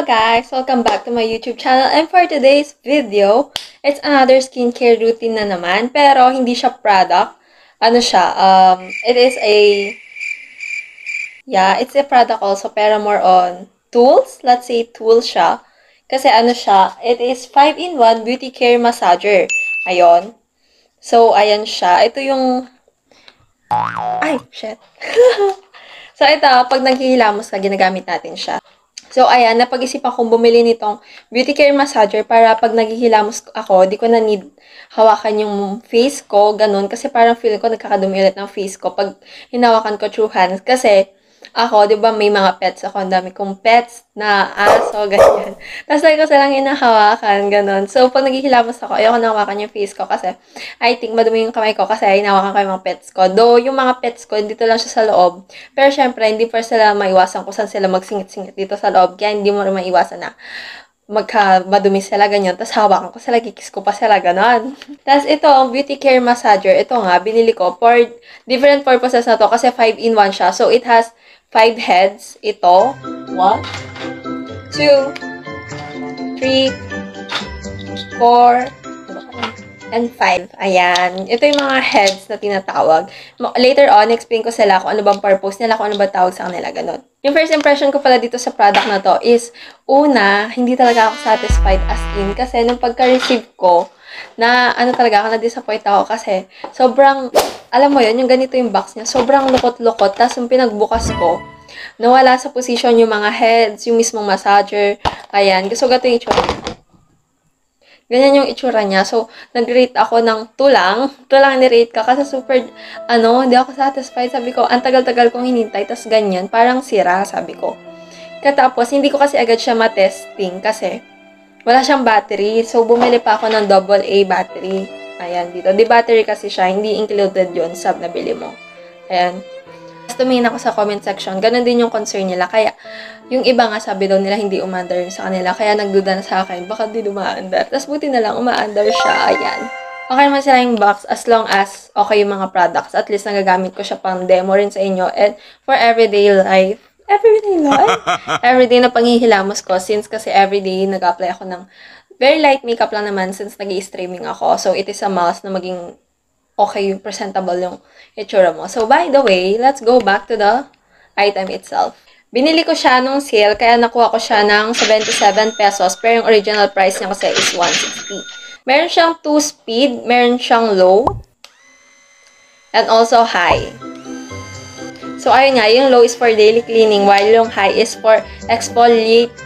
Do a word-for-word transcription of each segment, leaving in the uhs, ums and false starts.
guys! Welcome back to my YouTube channel, and for today's video, it's another skincare routine na naman, pero hindi siya product. Ano siya, um, it is a, yeah, it's a product also, pero more on tools. Let's say tools siya. Kasi ano siya, it is five in one beauty care massager. Ayon. So, ayan siya. Ito yung, ay, shit. So, ito, pag naghihilamos ka, ginagamit natin siya. So, ayan, napag-isipan kong bumili nitong beauty care massager para pag naghihilamos ako, di ko na need hawakan yung face ko, ganun. Kasi parang feeling ko nagkakadumi ulit ng face ko pag hinawakan ko through hands. Kasi, ako, di ba, may mga pets ako. Ang dami kong pets na aso, ganyan. Tapos, lagi ko silang hinahawakan, ganun. So, pag naghihilamos ako, ayoko na hawakan yung face ko kasi I think madumi yung kamay ko kasi hinawakan ko yung mga pets ko. Though, yung mga pets ko, dito lang siya sa loob. Pero, syempre, hindi pa sila maiwasan kung saan sila magsingit-singit dito sa loob. Kaya, hindi mo rin maiwasan na magka madumi sila ganyan. Tapos, hawakan ko sila, kikis ko pa sila, ganon. Tapos, ito, ang beauty care massager. Ito nga, binili ko for different purposes na to kasi five in one siya. So, it has five heads. Ito. One, two, three, four, and five. Ayan. Ito yung mga heads na tinatawag. Later on, explain ko sila kung ano bang purpose nila, kung ano ba tawag sa kanila, ganun. Yung first impression ko pala dito sa product na to is, una, hindi talaga ako satisfied as in. Kasi nung pagka-receive ko, na ano talaga ako, na-disappoint ako kasi sobrang, alam mo yun, yung ganito yung box niya, sobrang lukot-lukot. Tapos yung pinagbukas ko, nawala sa position yung mga heads, yung mismong massager. Ayan. So, gato yung itsura. Ganyan yung itsura niya. So, nag-rate ako ng tulang. Tulang ni-rate ka kasi super, ano, hindi ako satisfied. Sabi ko, ang tagal-tagal kong hinintay. Tapos ganyan, parang sira, sabi ko. Katapos, hindi ko kasi agad siya matesting kasi wala siyang battery. So, bumili pa ako ng double A battery. Ayan, dito. Di battery kasi siya. Hindi included yun sa nabili mo. Ayan. Tapos tumingin ako sa comment section. Ganon din yung concern nila. Kaya, yung iba nga sabi daw nila hindi umaandar sa kanila. Kaya nagduda na sa akin. Baka di umaandar. Tapos buti na lang umaandar siya. Ayan. Okay naman sila yung box as long as okay yung mga products. At least nagagamit ko siya pang demo rin sa inyo. And for everyday life. Everyday life? Everyday na panghihilamos ko. Since kasi everyday nag-apply ako ng very light makeup lang naman since nag-i-streaming ako. So, it is a must na maging okay, presentable yung itsura mo. So, by the way, let's go back to the item itself. Binili ko siya nung sale, kaya nakuha ko siya ng seventy-seven pesos. Pero yung original price niya kasi is one sixty. Meron siyang two speed, meron siyang low, and also high. So, ayun nga, yung low is for daily cleaning, while yung high is for exfoliate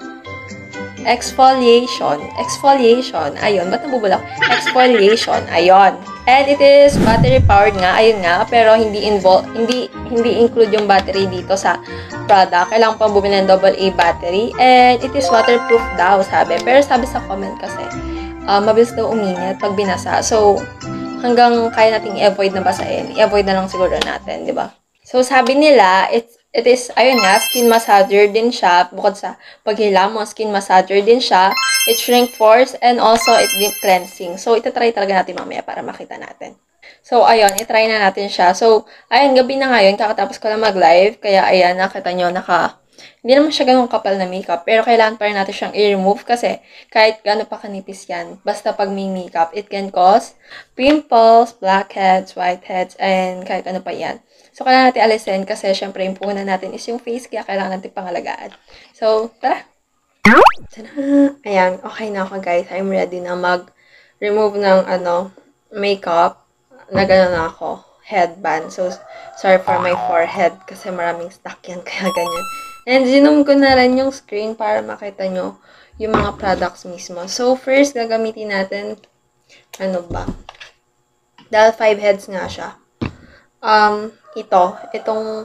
Exfoliation. Exfoliation. Ayun. Ba't nabubulak? Exfoliation. Ayun. And it is battery powered nga. Ayun nga. Pero hindi involve, hindi, hindi include yung battery dito sa product. Kailangan pang bumili ng double A battery. And it is waterproof daw, sabi. Pero sabi sa comment kasi, uh, mabilis daw uminit pag binasa. So, hanggang kaya nating i-avoid na basahin. I-avoid na lang siguro natin, di ba? So, sabi nila, it's It is, ayun nga, skin massager din siya. Bukod sa paghila mo, skin massager din siya. It shrink pores and also it deep cleansing. So, itatry talaga natin mamaya para makita natin. So, ayun, itry na natin siya. So, ayun, gabi na ngayon, kakatapos ko lang mag-live. Kaya, ayan, nakita nyo, naka, hindi naman siya ganun kapal na makeup. Pero, kailangan pa rin natin siyang i-remove kasi kahit gano'n pa kanipis yan, basta pag may makeup, it can cause pimples, blackheads, whiteheads, and kahit ano pa yan. So, kailangan natin alisin kasi syempre yung puhunan natin is yung face kaya kailangan natin pangalagaan. So, tara! Tada! Ayan, okay na ako guys. I'm ready na mag-remove ng ano, makeup. Nagano na ako. Headband. So, sorry for my forehead kasi maraming stock yan kaya ganyan. And zoom ko na rin yung screen para makita nyo yung mga products mismo. So, first gagamitin natin ano ba? Dahil five heads nga siya. Um, ito, itong,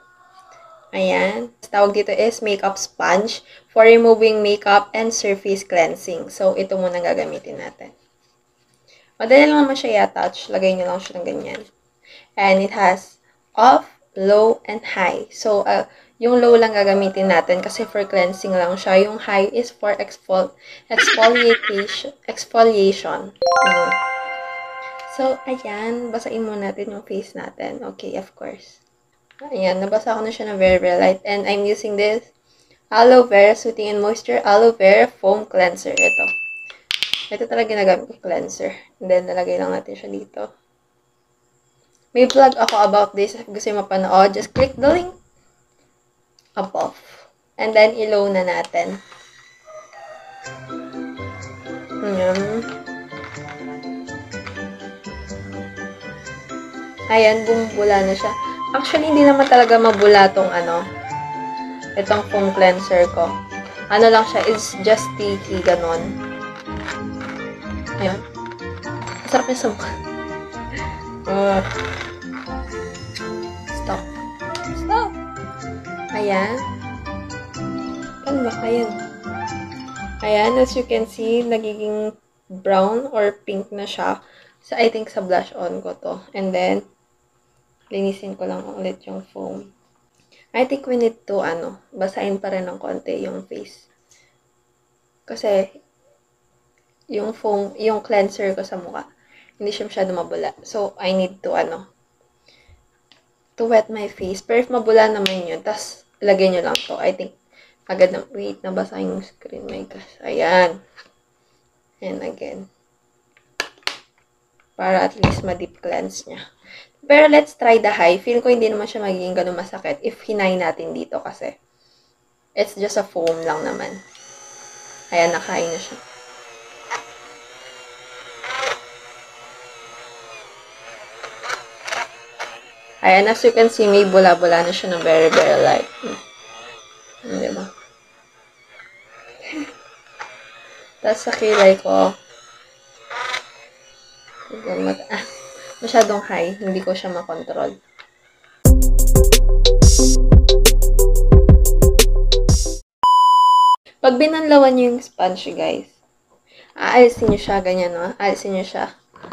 ayan, tawag dito is makeup sponge for removing makeup and surface cleansing. So, ito muna gagamitin natin. Madali lang naman siya i-attach. Lagay nyo lang siya ng ganyan. And it has off, low, and high. So, uh, yung low lang gagamitin natin kasi for cleansing lang siya. Yung high is for exfol exfoliation. exfoliation. Hmm. So, ayan. Basain muna natin yung face natin. Okay, of course. Ayan. Nabasa ko na siya na very, very light. And I'm using this Aloe Vera Soothing and Moisture Aloe Vera Foam Cleanser. Ito. Ito talaga ginagamit ko cleanser. And then, nalagay lang natin siya dito. May vlog ako about this. If gusto nyo mapanood, just click the link above. And then, ilaw na natin. Ayan. Ayan, bumubula na siya. Actually, hindi naman talaga mabula tong ano, itong foam cleanser ko. Ano lang siya, it's just sticky, ganon. Ayan. Masarap yung sabak. Uh, stop. Stop. Ayan. Ano ba? Ayan. Ayan, as you can see, nagiging brown or pink na siya. So, I think sa blush on ko to. And then, linisin ko lang ulit yung foam. I think we need to, ano, basahin pa rin ng konti yung face. Kasi, yung foam, yung cleanser ko sa mukha, hindi siya masyado mabula. So, I need to, ano, to wet my face. Pero if mabula naman yun, tas, lagay nyo lang to. I think, agad na, wait, nabasa yung screen, my gosh. Ayan. And again. Para at least ma-deep cleanse niya. Pero let's try the high. Feel ko hindi naman siya magiging ganun masakit if hinay natin dito kasi it's just a foam lang naman. Ayan, nakain na siya. Ayan, as you can see, may bula-bula na siya na very, very light. Hmm. Diba? Tapos sa kilay ko, ah, masyadong high. Hindi ko siya makontrol. Pag binanlawan nyo yung sponge, guys, aalisin nyo siya, ganyan, no? Aalisin nyo siya.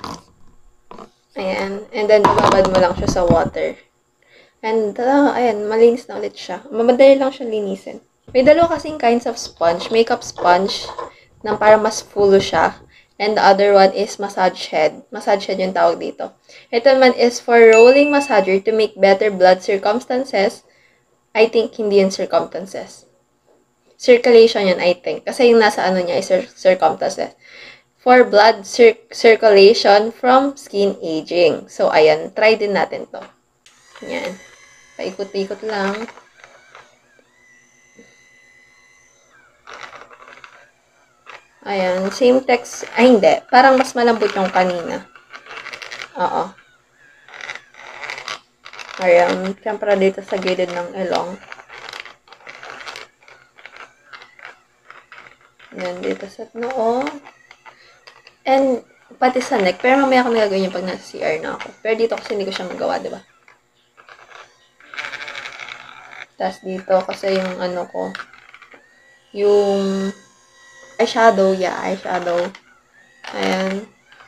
Ayan. And then, babad mo lang siya sa water. And, uh, ayan, malinis na ulit siya. Mamadali lang siya linisin. May dalawa kasing kinds of sponge. Makeup sponge, na parang mas full siya. And the other one is massage head. Massage head yung tawag dito. Ito naman is for rolling massager to make better blood circumstances. I think hindi yun circumstances. Circulation yun, I think. Kasi yung nasa ano niya is circumstances. For blood cir circulation from skin aging. So, ayan. Try din natin to. Yan. Paikot-ikot lang. Ayan, same text. Ay, hindi. Parang mas malambot yung kanina. Oo. Ayan, siyempre dito sa gilid ng ilong. Ayan, dito sa noo. And, pati sa neck. Pero mamaya ako nagagawin yung pag nasa C R na ako. Pero dito kasi hindi ko siya magawa, diba? Tapos dito, kasi yung ano ko, yung eyeshadow, yeah, eyeshadow. Ayan.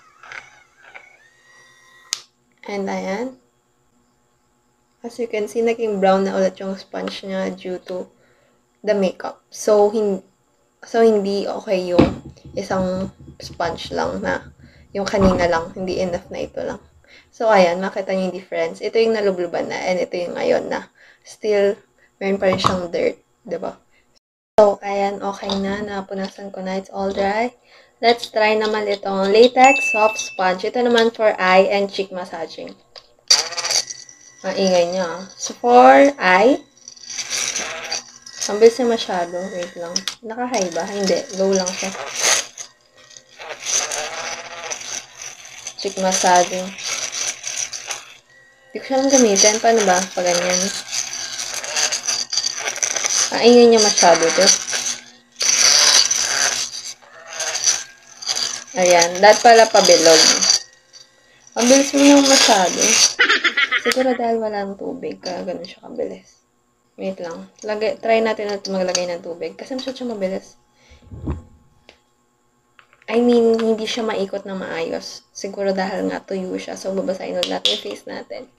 And ayan. As you can see, naging brown na ulit yung sponge niya due to the makeup. So, hindi, so, hindi okay yung isang sponge lang na yung kanina lang. Hindi enough na ito lang. So, ayan, makita niyo yung difference. Ito yung nalubluban na and ito yung ngayon na still, meron pa rin siyang dirt. Diba? So, ayan, okay na. Napunasan ko na. It's all dry. Let's try naman itong Latex Soft Sponge. Ito naman for eye and cheek massaging. Ang ingay niya. So, for eye, ang bilis na masyado. Wait lang. Naka-high ba? Hindi. Low lang siya. Cheek massaging. Hindi ko siya lang gamitin. Paano ba? Pag ganyan. Ang ingay niya masyado to. Ayan. Dapat pala pabilog. Ang bilis mo yung masyado. Siguro dahil walang tubig. Kaya ganun siya kabilis. Wait lang. Lagay, try natin na maglagay ng tubig. Kasi masyado siya mabilis. I mean, hindi siya maikot na maayos. Siguro dahil nga tuyo siya. So, babasahin ulit natin yung face natin.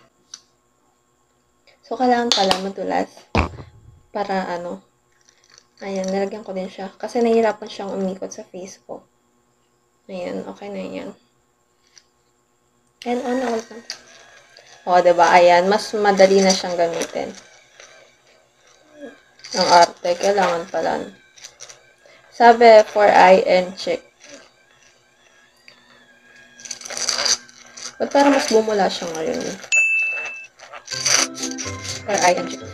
So, kailangan pala matulas. Para ano. Ayan, nilagyan ko din siya. Kasi nahihirapan siyang umikot sa face ko. Ayan, okay na yan. And on na ulit. O, diba? Ayan, mas madali na siyang gamitin. Ang arte, kailangan pala. Sabi, for eye and cheek. Ba't parang mas bumula siya ngayon? For eye and cheek.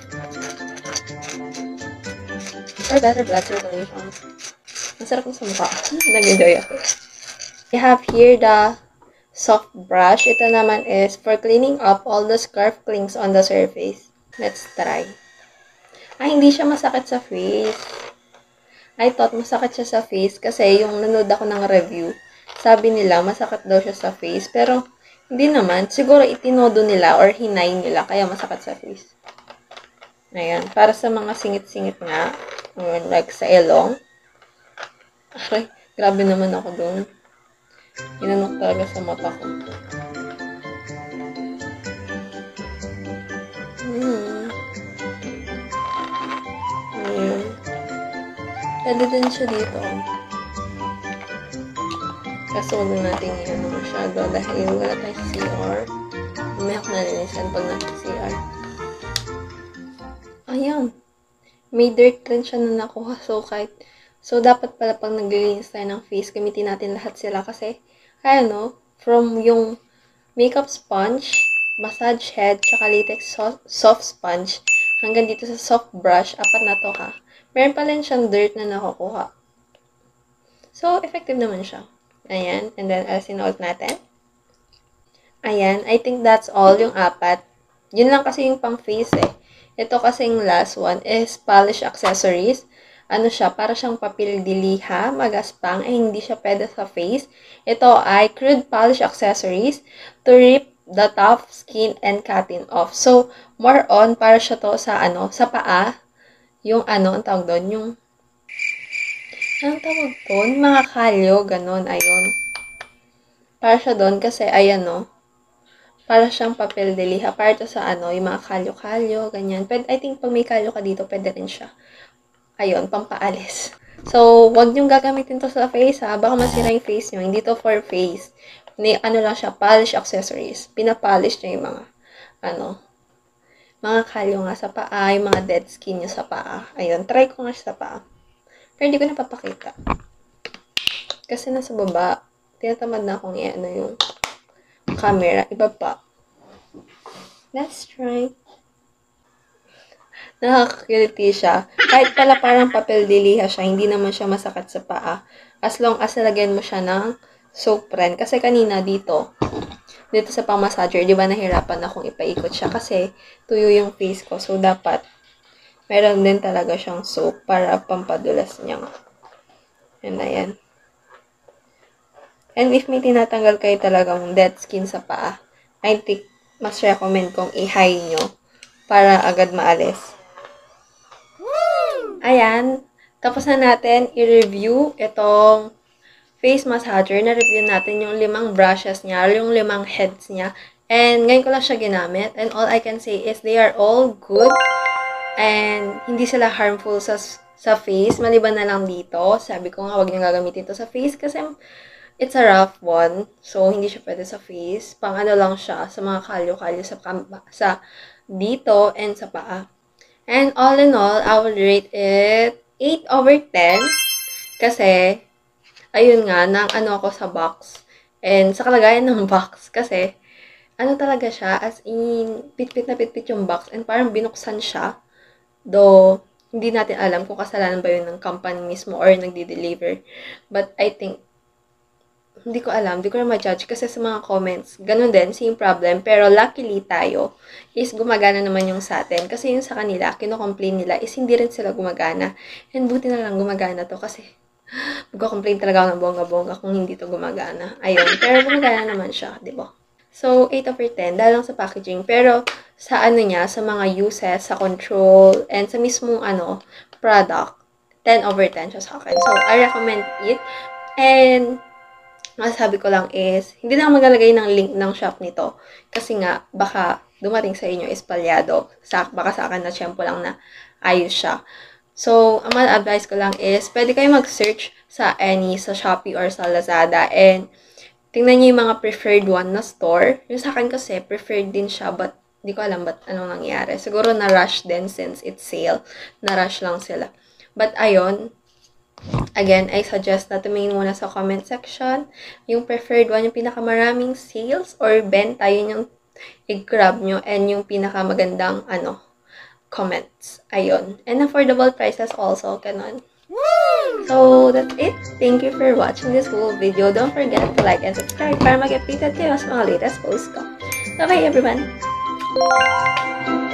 For better blood circulation. Masarap mo sa mukha. Nag-enjoy ako. I have here the soft brush. Ito naman is for cleaning up all the scarf clings on the surface. Let's try. Ay, hindi siya masakit sa face. I thought masakit siya sa face kasi yung nanood ako ng review, sabi nila masakit daw siya sa face. Pero, hindi naman. Siguro itinodo nila or hinay nila kaya masakit sa face. Ayan. Para sa mga singit-singit nga. Ayan, like sa ilong. Aray, grabe naman ako dun. Inanok talaga sa mata ko. Hmm. Ayan. Pwede din siya dito. Kaso huwag na natin i-ano masyado dahil wala tayo sa C R. Mamaya ko nalinisan pag nasa C R. Ayan. May dirt rin siya na nakuha. So, kahit So, dapat pala pag naglilinis tayo ng face, gamitin natin lahat sila kasi, ano, from yung makeup sponge, massage head, tsaka latex so soft sponge, hanggang dito sa soft brush, apat na to ha. Meron pa rin siyang dirt na nakukuha. So, effective naman siya. Ayan. And then, alisin out natin. Ayan. I think that's all yung apat. Yun lang kasi yung pang face eh. Ito kasing last one is polish accessories. Ano siya, para siyang papel diliha, magaspang, eh hindi siya pwede sa face. Ito ay Crude Polish Accessories to rip the tough skin and cutting off. So, more on, para siya to sa ano, sa paa. Yung ano, ang tawag doon, yung, anong tawag doon? Mga kalyo, ganon, ayun. Para siya doon kasi, ayan no, para siyang papel diliha, para to sa ano, yung mga kalyo-kalyo, ganyan. Pwede, I think pag may kalyo ka dito, pwede rin siya. Ayun, pampaalis. So, wag niyong gagamitin to sa face, ha? Baka masira yung face niyo. Hindi to for face. Ni, ano lang siya, polish accessories. Pinapolish niyo yung mga, ano, mga kalyo nga sa paa, yung mga dead skin niyo sa paa. Ayun, try ko nga siya sa paa. Pero hindi ko napapakita. Kasi nasa baba, tinatamad na akong i-ano yung camera. Iba pa. Let's try. Nakakakiliti siya. Kahit pala parang papel diliha siya, hindi naman siya masakit sa paa. As long as lagyan mo siya ng soap rin. Kasi kanina dito, dito sa pang-massager, di ba nahirapan akong ipaikot siya kasi tuyo yung face ko. So, dapat meron din talaga siyang soap para pampadulas niya. And ayan. And if may tinatanggal kayo talagang dead skin sa paa, I think mas recommend kong i-high nyo para agad maalis. Ayan, tapos na natin i-review itong face massager. Na-review natin yung limang brushes niya, yung limang heads niya. And ngayon ko lang siya ginamit. And all I can say is they are all good. And hindi sila harmful sa, sa face. Maliban na lang dito. Sabi ko nga, huwag niyong gagamitin ito sa face kasi it's a rough one. So, hindi siya pwede sa face. Pang ano lang siya sa mga kalyo-kalyo sa, sa dito and sa paa. And all in all, I will rate it eight over ten. Kasi, ayun nga, nang ano ako sa box. And sa kalagayan ng box. Kasi, ano talaga siya, as in, pit-pit na pit-pit yung box. And parang binuksan siya. Though, hindi natin alam kung kasalanan ba yun ng company mismo or nagdi-deliver. But I think, hindi ko alam, hindi ko na ma-judge kasi sa mga comments, ganun din, same problem. Pero luckily tayo, is gumagana naman yung sa atin. Kasi yung sa kanila, kino-complain nila, is hindi rin sila gumagana. And buti na lang gumagana to kasi magko-complain talaga ako ng bongga-bongga kung hindi to gumagana. Ayun, pero gumagana naman siya, di ba? So, eight over ten, dahil lang sa packaging. Pero, sa ano niya, sa mga uses, sa control, and sa mismong ano, product, ten over ten siya sa akin. So, I recommend it. And, masasabi ko lang is, hindi na ako maglalagay ng link ng shop nito. Kasi nga, baka dumating sa inyo is palyado. Sa, baka sa akin na tiyempo lang na ayos siya. So, ang ma-advise ko lang is, pwede kayo mag-search sa any, sa Shopee or sa Lazada. And, tingnan niyo yung mga preferred one na store. Yung sa akin kasi, preferred din siya. But, Di ko alam ba't anong nangyari. Siguro na-rush din since it's sale. Na-rush lang sila. But ayun, again, I suggest na tumingin muna sa comment section. Yung preferred one, yung pinakamaraming sales or benta, yun yung i-grab nyo. And yung pinakamagandang, ano, comments. Ayun. And affordable prices also, kanon. So, that's it. Thank you for watching this whole video. Don't forget to like and subscribe para mag-updated kayo sa mga latest posts ko. Bye-bye, everyone!